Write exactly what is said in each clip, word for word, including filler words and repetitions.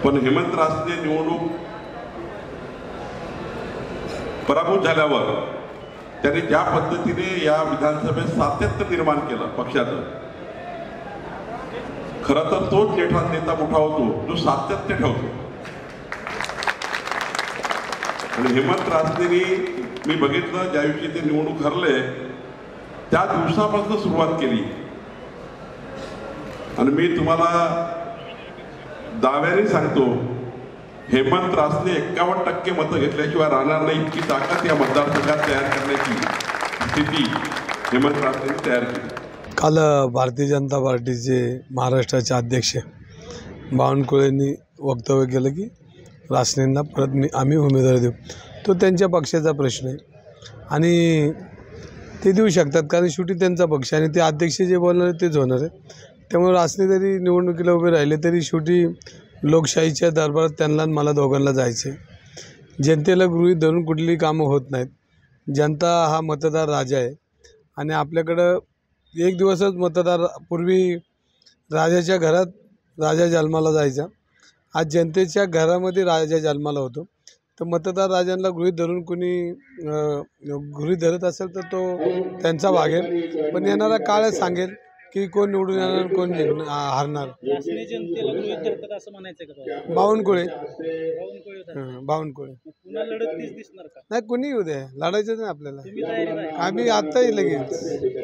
पण हेमंत रासने निवडणूक पराभूत झाल्यावर त्यांनी ज्या पद्धतीने या विधानसभेत सातत्य निर्माण केलं पक्षाचं, खरं तर तोच नेता नेता मोठा होतो जो सातत्य ठेवतो. आणि हेमंत रासनेंनी मी बघितलं ज्या दिवशी ते निवडणूक हरले त्या दिवसापासून सुरुवात केली. आणि मी तुम्हाला दाव्याने सांगतो, हेमंत रासने एक्कावन्न टक्के मतं घेतल्याशिवाय राहणार नाही इतकी ताकद या मतदारसंघात तयार करण्याची स्थिती हेमंत रासने तयार केली. काल भारतीय जनता पार्टीचे महाराष्ट्राचे अध्यक्ष बावनकुळेंनी वक्तव्य केलं की रासनेंना परत मी आम्ही उमेदवारी देऊ. तो त्यांच्या पक्षाचा प्रश्न आहे आणि ते देऊ शकतात, कारण शेवटी त्यांचा पक्ष आणि ते अध्यक्ष जे बोलणार तेच होणार आहे. त्यामुळे रासने जरी निवडणुकीला उभे राहिले तरी शेवटी लोकशाहीच्या दरबारात त्यांना मला दोघांना जायचं आहे. जनतेला गृहीत धरून कुठलीही कामं होत नाहीत. जनता हा मतदार राजा आहे आणि आपल्याकडं एक दिवसच मतदार, पूर्वी राजाच्या घरात राजा जन्माला जायचा, आज जनतेच्या घरामध्ये राजा जन्माला होतो. तर मतदार राजांना गृहीत धरून कोणी गृहीत धरत असेल तर तो त्यांचा भाग आहे. पण येणारा काळ सांगेल की कोण निवडून येणार कोण हारणार. बावनकुळे बावनकुळे नाही, कोणी येऊ दे, लढायचं नाही आपल्याला. आम्ही आत्ताही लगेच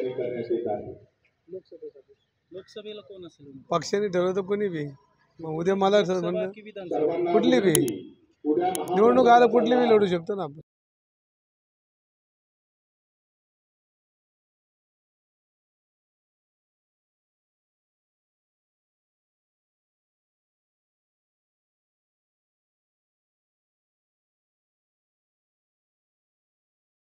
लोकसभेला कोण असेल पक्षाने ठरवलं तर कोणी बी. मग उद्या मला कुठली बी निवडणूक आला कुठली बी लढू शकतो ना आपण.